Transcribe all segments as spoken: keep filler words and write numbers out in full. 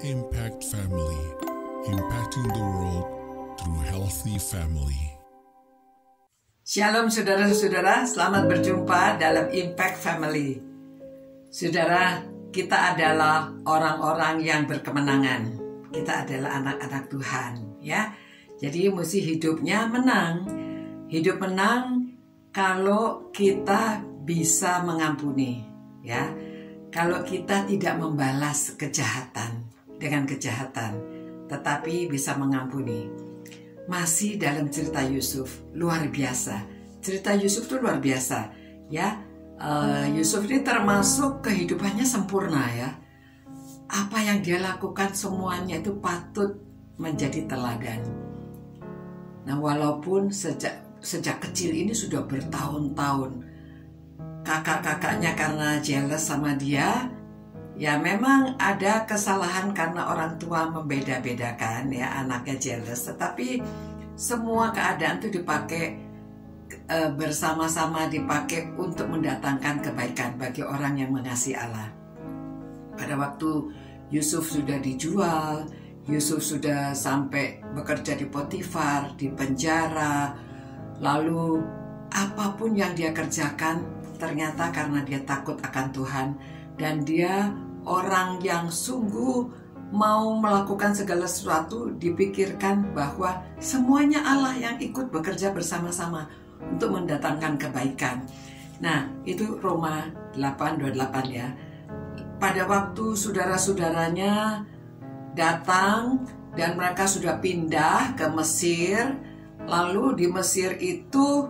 Impact Family, impacting the world through healthy family. Shalom saudara-saudara, selamat berjumpa dalam Impact Family. Saudara, kita adalah orang-orang yang berkemenangan. Kita adalah anak-anak Tuhan, ya. Jadi mesti hidupnya menang. Hidup menang kalau kita bisa mengampuni, ya. Kalau kita tidak membalas kejahatan dengan kejahatan, tetapi bisa mengampuni. Masih dalam cerita Yusuf, luar biasa. Cerita Yusuf itu luar biasa, ya. Uh, Yusuf ini termasuk kehidupannya sempurna, ya. Apa yang dia lakukan semuanya itu patut menjadi teladan. Nah, walaupun sejak sejak kecil ini sudah bertahun-tahun, kakak-kakaknya karena jealous sama dia, ya memang ada kesalahan karena orang tua membeda-bedakan, ya, anaknya jealous. Tetapi semua keadaan itu dipakai e, bersama-sama dipakai untuk mendatangkan kebaikan bagi orang yang mengasihi Allah. Pada waktu Yusuf sudah dijual, Yusuf sudah sampai bekerja di Potifar, di penjara, lalu apapun yang dia kerjakan ternyata karena dia takut akan Tuhan dan dia orang yang sungguh mau melakukan segala sesuatu, dipikirkan bahwa semuanya Allah yang ikut bekerja bersama-sama untuk mendatangkan kebaikan. Nah, itu Roma delapan dua puluh delapan, ya. Pada waktu saudara-saudaranya datang dan mereka sudah pindah ke Mesir, lalu di Mesir itu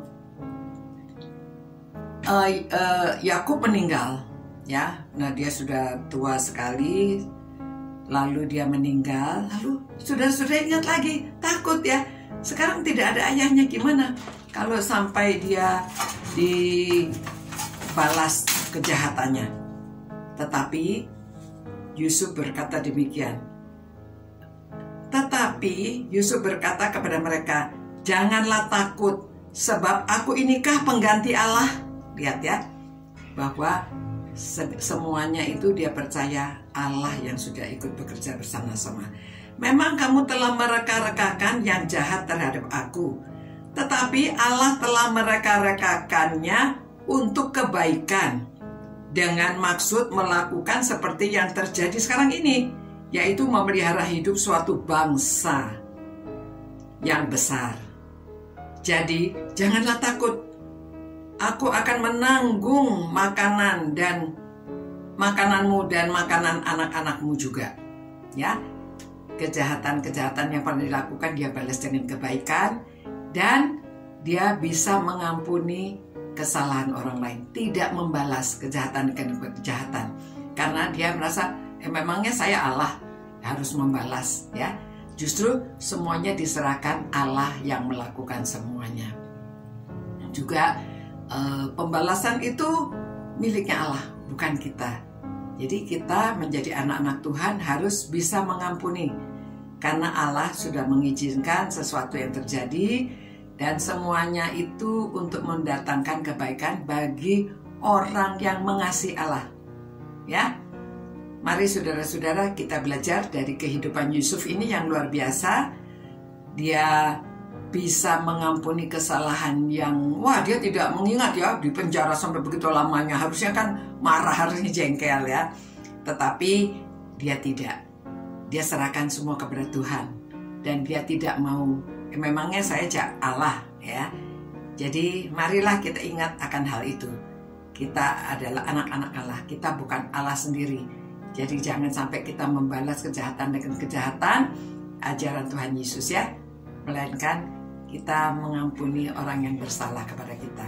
uh, uh, Yakub meninggal. Ya, nah dia sudah tua sekali, lalu dia meninggal, lalu sudah-sudah ingat lagi, takut ya. Sekarang tidak ada ayahnya, gimana kalau sampai dia dibalas kejahatannya? Tetapi Yusuf berkata demikian. Tetapi Yusuf berkata kepada mereka, janganlah takut, sebab aku inikah pengganti Allah. Lihat ya, bahwa semuanya itu dia percaya Allah yang sudah ikut bekerja bersama-sama. Memang kamu telah mereka-rekakan yang jahat terhadap aku, tetapi Allah telah mereka-rekakannya untuk kebaikan, dengan maksud melakukan seperti yang terjadi sekarang ini, yaitu memelihara hidup suatu bangsa yang besar. Jadi janganlah takut. Aku akan menanggung makanan dan makananmu dan makanan anak-anakmu juga. Ya, kejahatan-kejahatan yang pernah dilakukan dia balas dengan kebaikan, dan dia bisa mengampuni kesalahan orang lain, tidak membalas kejahatan dengan kejahatan, karena dia merasa eh, memangnya saya Allah harus membalas, ya. Justru semuanya diserahkan Allah yang melakukan semuanya. Juga Uh, pembalasan itu miliknya Allah, bukan kita. Jadi kita menjadi anak-anak Tuhan harus bisa mengampuni, karena Allah sudah mengizinkan sesuatu yang terjadi, dan semuanya itu untuk mendatangkan kebaikan bagi orang yang mengasihi Allah. Ya, mari saudara-saudara kita belajar dari kehidupan Yusuf ini yang luar biasa. Dia bisa mengampuni kesalahan yang, wah, dia tidak mengingat, ya, di penjara sampai begitu lamanya. Harusnya kan marah, harusnya jengkel, ya. Tetapi dia tidak. Dia serahkan semua kepada Tuhan. Dan dia tidak mau, eh, memangnya saya Allah, ya. Jadi marilah kita ingat akan hal itu. Kita adalah anak-anak Allah. Kita bukan Allah sendiri. Jadi jangan sampai kita membalas kejahatan dengan kejahatan, ajaran Tuhan Yesus, ya. Melainkan kita mengampuni orang yang bersalah kepada kita.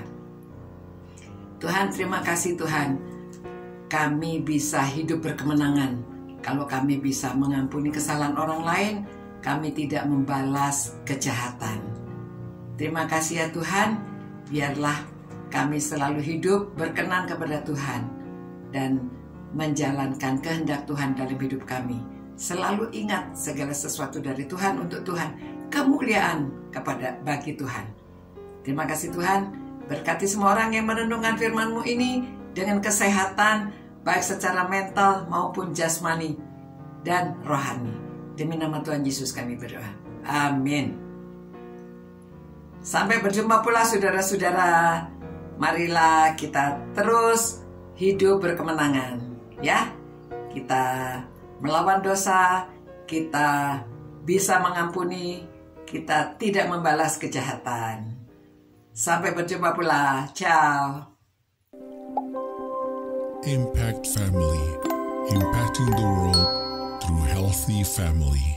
Tuhan, terima kasih Tuhan. Kami bisa hidup berkemenangan kalau kami bisa mengampuni kesalahan orang lain, kami tidak membalas kejahatan. Terima kasih ya Tuhan, biarlah kami selalu hidup berkenan kepada Tuhan dan menjalankan kehendak Tuhan dalam hidup kami. Selalu ingat segala sesuatu dari Tuhan untuk Tuhan, kemuliaan kepada bagi Tuhan. Terima kasih Tuhan, berkati semua orang yang merenungkan firman-Mu ini dengan kesehatan, baik secara mental maupun jasmani. dan rohani. Demi nama Tuhan Yesus kami berdoa. Amin. Sampai berjumpa pula saudara-saudara. Marilah kita terus hidup berkemenangan, ya. Kita melawan dosa, kita bisa mengampuni, kita tidak membalas kejahatan. Sampai berjumpa pula. Ciao. Impact Family, impacting the world through healthy family.